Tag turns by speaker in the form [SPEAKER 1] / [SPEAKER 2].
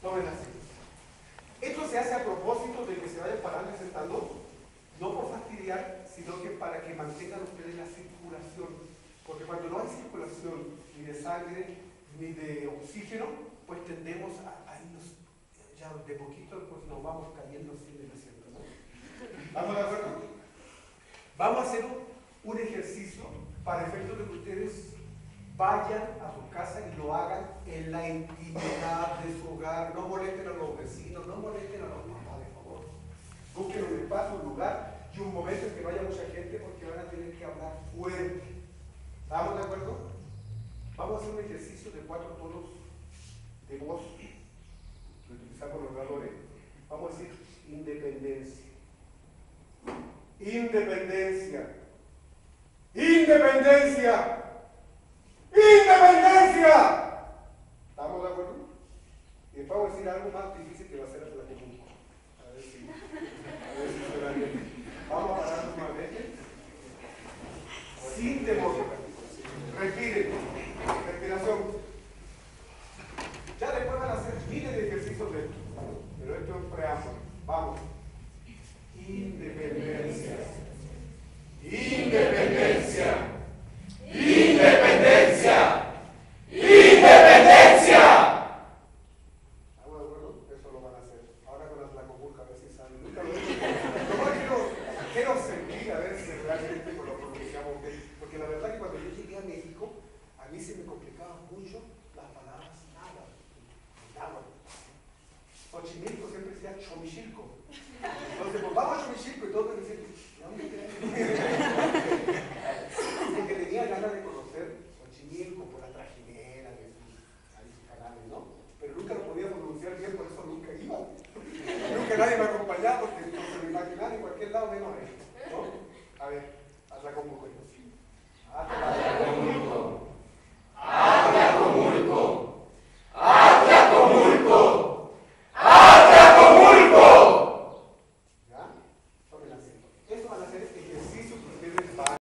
[SPEAKER 1] Tomen asiento. Esto se hace a propósito de que se vayan parando y sentando, no por fastidiar, sino que para que mantengan ustedes la circulación. Porque cuando no hay circulación ni de sangre ni de oxígeno, pues tendemos a irnos ya de poquito, pues nos vamos cayendo sin el asiento, ¿no? ¿Estamos de acuerdo? Vamos a hacer un ejercicio para efectos de que ustedes vayan a su casa y lo hagan en la intimidad de su hogar. No molesten a los vecinos, no molesten a los papás, de favor. Busquen un espacio, un lugar y un momento en que vaya mucha gente, porque van a tener que hablar fuerte. ¿Estamos de acuerdo? Vamos a hacer un ejercicio de 4 tonos de voz que utilizamos los oradores. Vamos a decir independencia. Independencia. Independencia. ¡Independencia! ¿Estamos de acuerdo? Y después vamos a decir algo más difícil que va a ser hasta la común. A ver si suena bien. Vamos a pararnos nuevamente. Sin temor. Respiren. Respiración. Ya después van a hacer miles de ejercicios de esto. Pero esto es un preámbulo. Vamos. Independencia. Independencia. ¡Independencia! ¡Independencia! ¿Estamos de acuerdo? Eso lo van a hacer. Ahora con la Tlacomulca, a ver si sale. Nunca lo he hecho. Quiero sentir a ver si realmente con lo pronunciamos bien. Porque la verdad que cuando yo llegué a México, a mí se me complicaban mucho las palabras náhuatl. Xochimilco siempre decía Xomichilco. Entonces, pues vamos a Xomichilco y todos me decían, ¿dónde queda? Porque tenía ganas de conocer Xochimilco por la trajinera de sus canales, ¿no? Pero nunca lo podía pronunciar bien, por eso nunca iba. Nunca nadie me acompañaba porque no se me imaginaba en cualquier lado menos él, ¿no? A ver, hazla como cuento.